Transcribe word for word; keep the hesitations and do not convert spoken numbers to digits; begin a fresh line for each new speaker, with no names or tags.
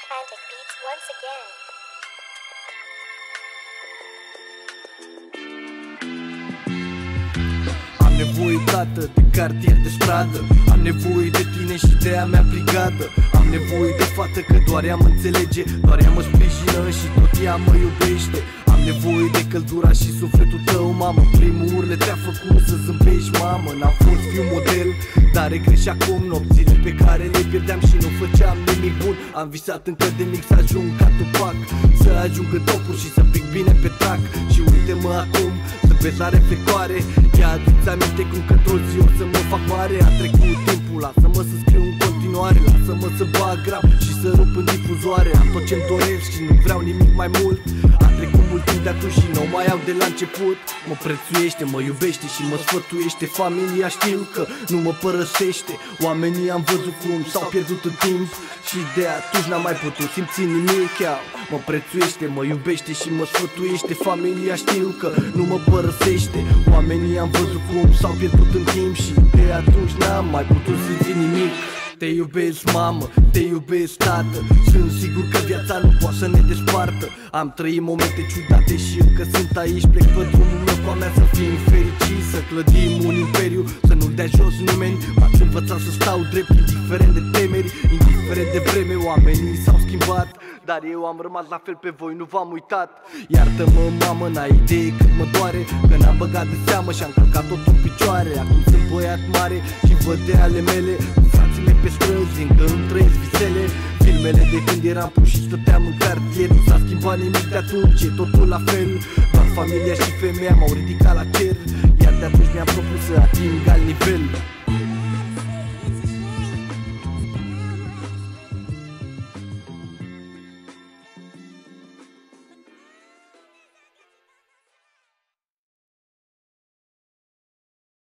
Frantic Beats once again.
Am nevoie, tată, de cartier de stradă. Am nevoie de tine și de a mea brigadă. Am nevoie de fată că doar ea mă înțelege, doar ea mă sprijină și tot ea mă iubește. Am nevoie de căldura și sufletul tău, mamă. Primul urle te-a făcut să zâmbești, mamă. N-am fost fiu model, dar regret și acum nopțile pe care le pierdeam și nu făceam nimic bun. Am visat încă de mic să ajung ca Tupac, să ajung în topuri și să pic bine pe trac. Și uite-mă acum, să vezi la reflectoare. Ia adu-ți aminte cum că într-o zi o să mă fac mare. A trecut timpul, lasă-mă să scriu în continuare. Lasă-mă să bag rap și să rup în difuzoare. Am tot ce-mi doresc și nu vreau nimic mai mult. A trecut mult timp de atunci și nu mai au de la început. Mă prețuiește, mă iubește și mă sfătuiește. Familia știu că nu mă părăsește. Oamenii am văzut cum s-au pierdut în timp și de atunci n-am mai putut simți nimic. Mă prețuiește, mă iubește și mă sfătuiește. Familia știu că nu mă părăsește. Oamenii am văzut cum s-au pierdut în timp și de atunci n-am mai putut simți nimic. Te iubesc, mamă, te iubesc, tată. Sunt sigur că viața nu poate să ne despartă. Am trăit momente ciudate și încă sunt aici. Plec pe drumul meu cu a mea să fim fericiți, să clădim un imperiu, să nu-l dea jos nimeni. M-ați învățat să stau drept, indiferent de temeri, indiferent de vreme. Oamenii s-au schimbat, dar eu am rămas la fel, pe voi nu v-am uitat. Iartă-mă, mamă, n-ai idee cât mă doare că n-am băgat de seamă și am călcat tot în picioare. Acum sunt băiat mare și văd de ale mele, cu frații mei pe străzi, încă îmi trăiesc visele. Filmele de când eram puși și stăteam în cartier. Nu s-a schimbat nimic de atunci, e totul la fel. Doar familia și femeia m-au ridicat la cer, iar de atunci mi-am propus să ating alt nivel.